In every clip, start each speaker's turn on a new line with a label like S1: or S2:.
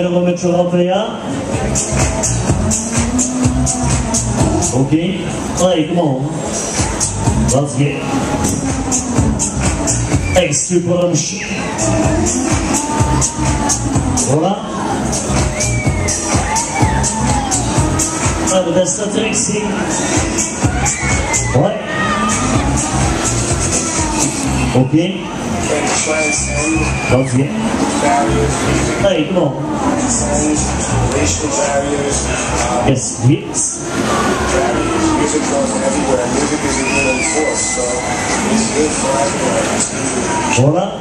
S1: kilometer halter, ja? Okay, play, come on. Let's get extra punch. Voilà. Ah, dat is dat trictie. Ouais. Okay. Let's get. Hey, come on. Racial barriers. Yes, yes. Music goes everywhere. Music is a human force, so it's good for everyone. Voilà.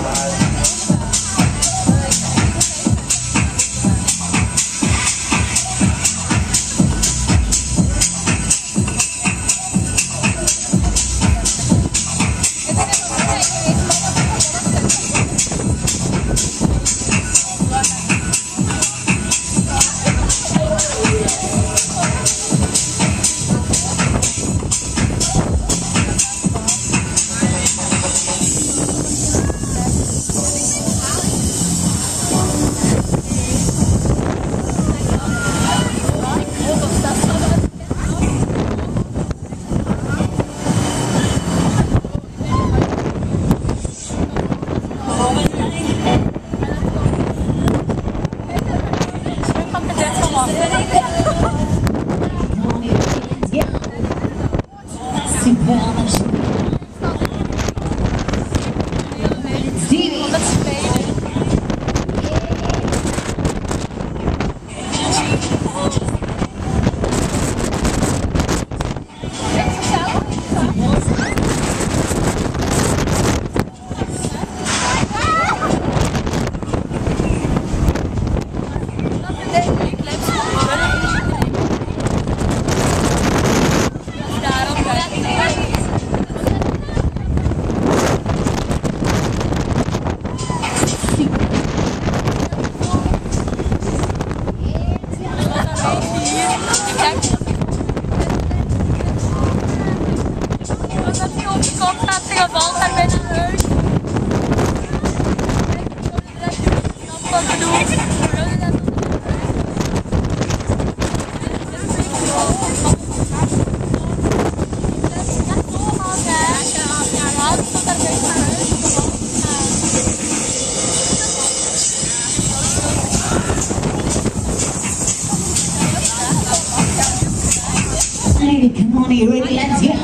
S2: Come on, you ready? Let's go.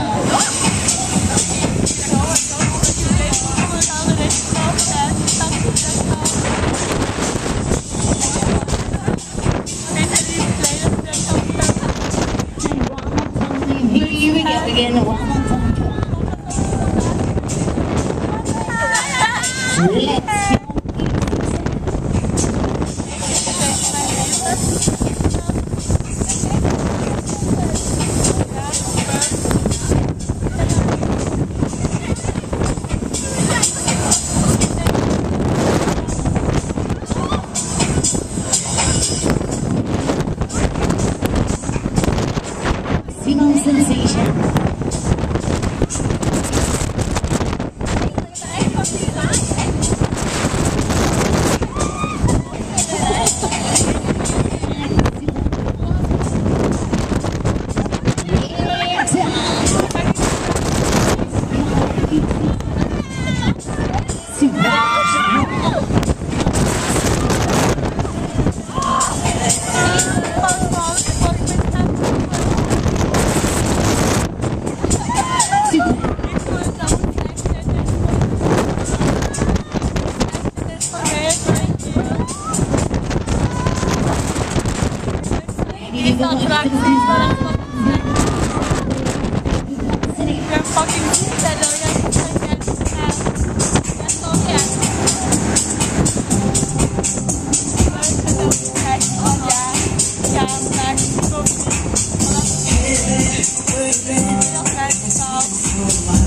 S2: Here we go again. One more time. Let's go. Sensation.
S3: Festival.